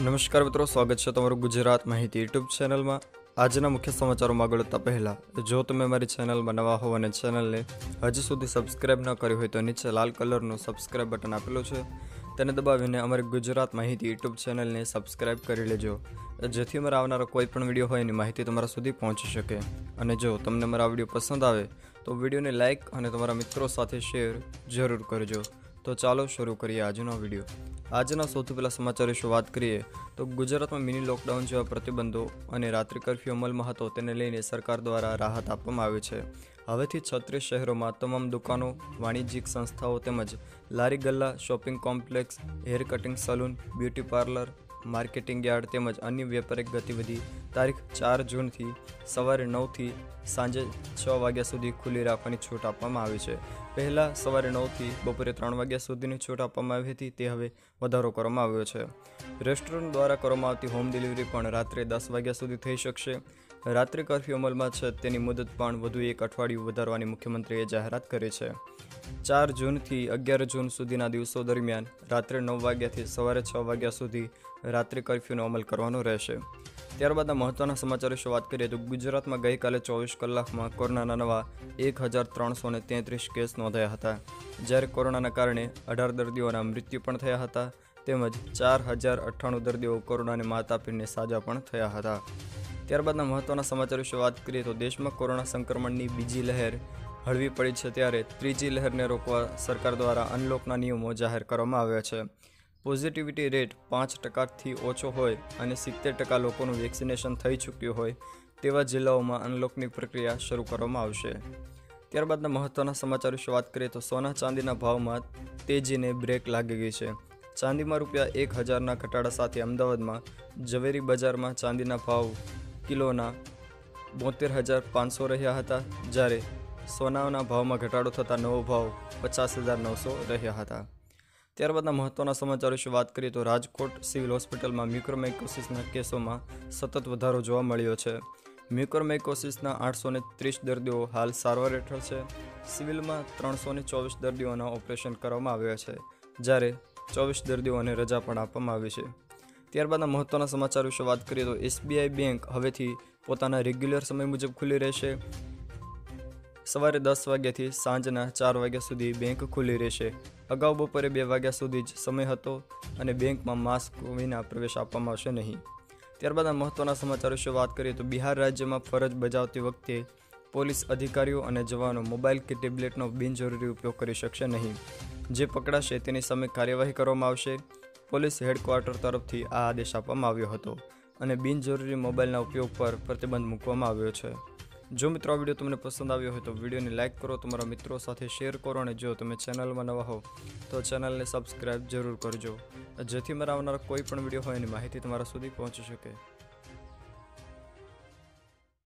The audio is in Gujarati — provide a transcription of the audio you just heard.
નમસ્કાર મિત્રો, સ્વાગત છે તમારું ગુજરાત માહિતી યુટ્યુબ ચેનલમાં। આજના મુખ્ય સમાચારોમાં આગળ વધતા પહેલાં જો તમે મારી ચેનલમાં નવા હો અને ચેનલને હજી સુધી સબસ્ક્રાઇબ ન કરી હોય તો નીચે લાલ કલરનું સબસ્ક્રાઇબ બટન આપેલું છે, તેને દબાવીને અમારી ગુજરાત માહિતી યુટ્યુબ ચેનલને સબસ્ક્રાઇબ કરી લેજો, જેથી મારા આવનારા કોઈ પણ વિડીયો હોય એની માહિતી તમારા સુધી પહોંચી શકે। અને જો તમને મારા વિડીયો પસંદ આવે તો વિડીયોને લાઇક અને તમારા મિત્રો સાથે શેર જરૂર કરજો। તો ચાલો શરૂ કરીએ આજનો વિડીયો। આજના સૌથી પહેલા સમાચાર વિશે વાત કરીએ તો ગુજરાતમાં મિની લોકડાઉન જેવા પ્રતિબંધો અને રાત્રિ કર્ફ્યુ અમલમાં હતો, તેને લઈને સરકાર દ્વારા રાહત આપવામાં આવી છે। હવેથી 36 શહેરોમાં તમામ દુકાનો, વાણિજ્યિક સંસ્થાઓ તેમજ લારી ગલ્લા, shopping complex, hair cutting salon, beauty parlour, marketing yard તેમજ અન્ય વ્યાપારિક ગતિવિધિ તારીખ 4 જૂનથી સવારે 9થી સાંજે 6 વાગ્યા સુધી ખુલ્લી રાખવાની છૂટ આપવામાં આવી છે। પહેલાં સવારે 9થી બપોરે 3 વાગ્યા સુધીની છૂટ આપવામાં આવી હતી, તે હવે વધારો કરવામાં આવ્યો છે। રેસ્ટોરન્ટ દ્વારા કરવામાં આવતી હોમ ડિલિવરી પણ રાત્રે 10 વાગ્યા સુધી થઈ શકશે। રાત્રિ કર્ફ્યુ અમલમાં છે, તેની મુદત પણ વધુ એક અઠવાડિયું વધારવાની મુખ્યમંત્રીએ જાહેરાત કરી છે। 4 જૂનથી 11 જૂન સુધીના દિવસો દરમિયાન રાત્રે 9 વાગ્યાથી સવારે 6 વાગ્યા સુધી રાત્રિ કર્ફ્યુનો અમલ કરવાનો રહેશે। ત્યારબાદના મહત્વના સમાચાર વિશે વાત કરીએ તો ગુજરાતમાં ગઈકાલે 24 કલાકમાં કોરોનાના નવા 1333 કેસ નોંધાયા હતા, જ્યારે કોરોનાના કારણે 18 દર્દીઓના મૃત્યુ પણ થયા હતા, તેમજ 4098 દર્દીઓ કોરોનાને માત આપીને સાજા પણ થયા હતા। ત્યારબાદના મહત્વના સમાચાર વિશે વાત કરીએ તો દેશમાં કોરોના સંક્રમણની બીજી લહેર હળવી પડી છે, ત્યારે ત્રીજી લહેરને રોકવા સરકાર દ્વારા અનલોકના નિયમો જાહેર કરવામાં આવ્યા છે। પોઝિટિવિટી રેટ 5%થી ઓછો હોય અને 70% લોકોનું વેક્સિનેશન થઈ ચૂક્યું હોય તેવા જિલ્લાઓમાં અનલોકની પ્રક્રિયા શરૂ કરવામાં આવશે। ત્યારબાદના મહત્વના સમાચાર વિશે વાત કરીએ તો સોના ચાંદીના ભાવમાં તેજીને બ્રેક લાગી ગઈ છે। ચાંદીમાં ₹1000ના ઘટાડા સાથે અમદાવાદમાં ઝવેરી બજારમાં ચાંદીના ભાવ કિલોના 72,500 રહ્યા હતા, જ્યારે સોનાના ભાવમાં ઘટાડો થતાં નવો ભાવ 50,900 રહ્યા હતા। ત્યારબાદના મહત્વના સમાચાર વિશે વાત કરીએ તો રાજકોટ સિવિલ હોસ્પિટલમાં મ્યુકોરમાઇકોસિસના કેસોમાં સતત વધારો જોવા મળ્યો છે। મ્યુકોરમાઇકોસિસના 830 દર્દીઓ હાલ સારવાર હેઠળ છે। સિવિલમાં 324 દર્દીઓના ઓપરેશન કરવામાં આવ્યા છે, જ્યારે 24 દર્દીઓને રજા પણ આપવામાં આવી છે। ત્યારબાદના મહત્વના સમાચાર વિશે વાત કરીએ તો SBI બેંક હવેથી પોતાના રેગ્યુલર સમય મુજબ ખુલ્લી રહેશે। સવારે 10 વાગ્યાથી સાંજના 4 વાગ્યા સુધી બેંક ખુલ્લી રહેશે। અગાઉ બપોરે 2 વાગ્યા સુધી જ સમય હતો અને બેંકમાં માસ્ક વિના પ્રવેશ આપવામાં આવશે નહીં। ત્યારબાદના મહત્વના સમાચાર વિશે વાત કરીએ તો બિહાર રાજ્યમાં ફરજ બજાવતી વખતે પોલીસ અધિકારીઓ અને જવાનો મોબાઈલ કે ટેબ્લેટનો બિનજરૂરી ઉપયોગ કરી શકશે નહીં। જે પકડાશે તેની સામે કાર્યવાહી કરવામાં આવશે। પોલીસ હેડક્વાર્ટર તરફથી આ આદેશ આપવામાં આવ્યો હતો અને બિનજરૂરી મોબાઈલના ઉપયોગ પર પ્રતિબંધ મૂકવામાં આવ્યો છે। જો મિત્રો આ વિડીયો તમને પસંદ આવ્યો હોય તો વિડીયોને લાઇક કરો, તમારા મિત્રો સાથે શેર કરો અને જો તમે ચેનલમાં નવા હો તો ચેનલને સબસ્ક્રાઇબ જરૂર કરજો, જેથી મારા આવનારા કોઈ પણ વિડીયો હોય એની માહિતી તમારા સુધી પહોંચી શકે।